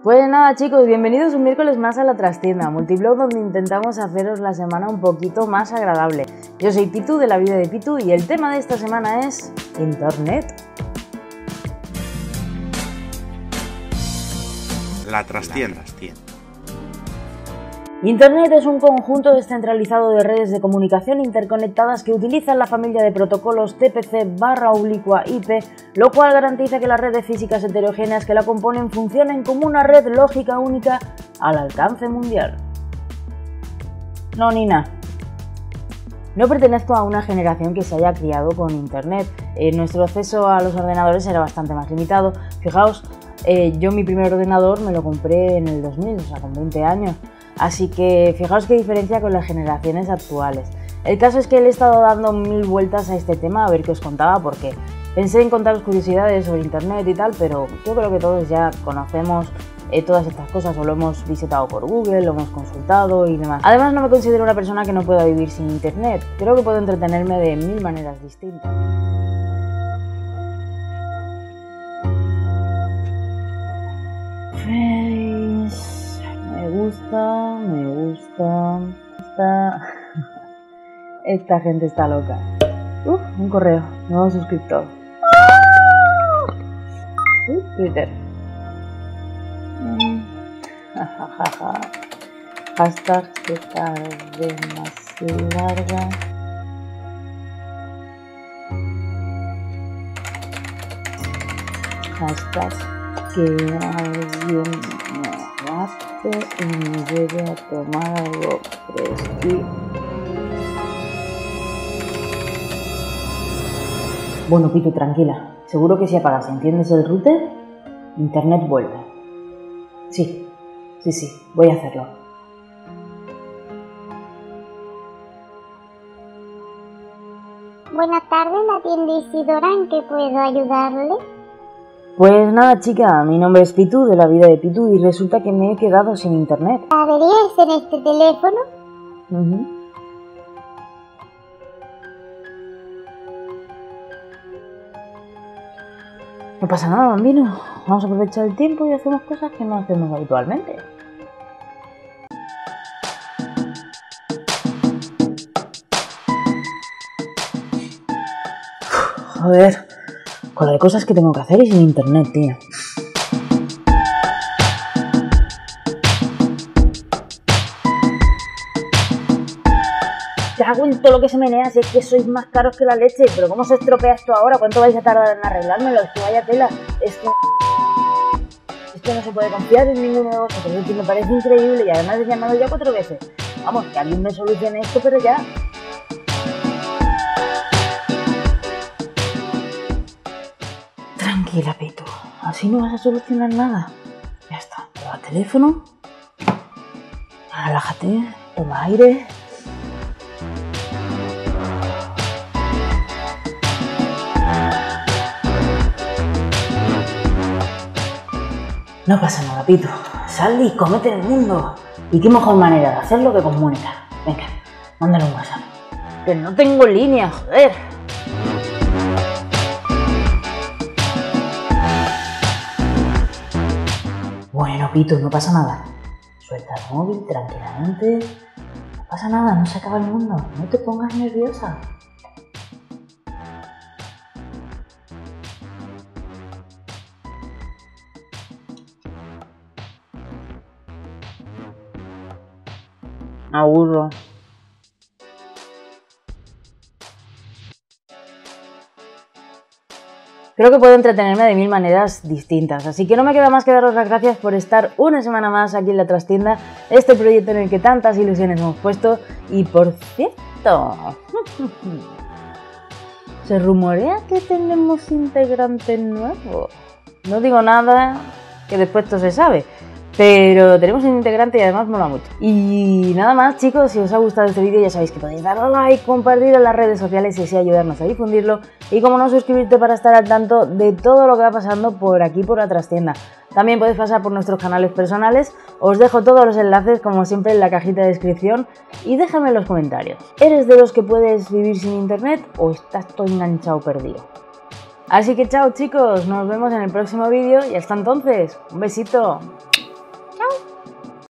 Pues nada chicos, bienvenidos un miércoles más a La Trastienda, multiblog donde intentamos haceros la semana un poquito más agradable. Yo soy Pitu de La Vida de Pitu y el tema de esta semana es Internet. La Trastienda. Internet es un conjunto descentralizado de redes de comunicación interconectadas que utilizan la familia de protocolos TPC/IP, lo cual garantiza que las redes físicas heterogéneas que la componen funcionen como una red lógica única al alcance mundial. No, Nina. No pertenezco a una generación que se haya criado con Internet. Nuestro acceso a los ordenadores era bastante más limitado. Fijaos, yo mi primer ordenador me lo compré en el 2000, o sea, con 20 años. Así que fijaos qué diferencia con las generaciones actuales. El caso es que le he estado dando 1000 vueltas a este tema a ver qué os contaba, porque pensé en contaros curiosidades sobre Internet y tal, pero yo creo que todos ya conocemos todas estas cosas o lo hemos visitado por Google, lo hemos consultado y demás. Además no me considero una persona que no pueda vivir sin Internet. Creo que puedo entretenerme de 1000 maneras distintas. Me gusta. Esta gente está loca. Un correo, nuevo suscriptor. Twitter. Hashtag que tarde más larga. Hashtag que alguien me mate y me lleve a tomar algo fresquito. Bueno, Pitu, tranquila. Seguro que si apagas y enciendes el router, Internet vuelve. Sí, voy a hacerlo. Buenas tardes, la tienda Isidora, ¿en qué puedo ayudarle? Pues nada chica, mi nombre es Pitu de La Vida de Pitu y resulta que me he quedado sin Internet. ¿Averías en este teléfono? No pasa nada, bambino. Vamos a aprovechar el tiempo y hacemos cosas que no hacemos habitualmente. Joder, con la de cosas que tengo que hacer y sin Internet, tío. Te hago en todo lo que se menea, si es que sois más caros que la leche. Pero ¿cómo se estropea esto ahora? ¿Cuánto vais a tardar en arreglármelo? Es que vaya tela. Es que no se puede confiar en ninguno de vosotros. Es que me parece increíble y además he llamado ya 4 veces. Vamos, que alguien me solucione esto, pero ya. Tranquila, Pitu. Así no vas a solucionar nada. Ya está. Prueba el teléfono. Relájate. Toma aire. No pasa nada, Pitu. Sal y cómete el mundo. Y qué mejor manera de hacerlo que comunicar. Venga, mándale un WhatsApp. Que no tengo línea, joder. Bueno, Pitu, no pasa nada. Suelta el móvil tranquilamente. No pasa nada, no se acaba el mundo. No te pongas nerviosa. Me aburro. Creo que puedo entretenerme de 1000 maneras distintas, así que no me queda más que daros las gracias por estar una semana más aquí en La Trastienda, este proyecto en el que tantas ilusiones hemos puesto. Y por cierto, se rumorea que tenemos integrante nuevo. No digo nada, que después todo se sabe. Pero tenemos un integrante y además mola mucho. Y nada más chicos, si os ha gustado este vídeo ya sabéis que podéis darle a like, compartir en las redes sociales y así ayudarnos a difundirlo. Y como no, suscribirte para estar al tanto de todo lo que va pasando por aquí por La Trastienda. También podéis pasar por nuestros canales personales, os dejo todos los enlaces como siempre en la cajita de descripción y déjame en los comentarios. ¿Eres de los que puedes vivir sin internet o estás todo enganchado perdido? Así que chao chicos, nos vemos en el próximo vídeo y hasta entonces, un besito.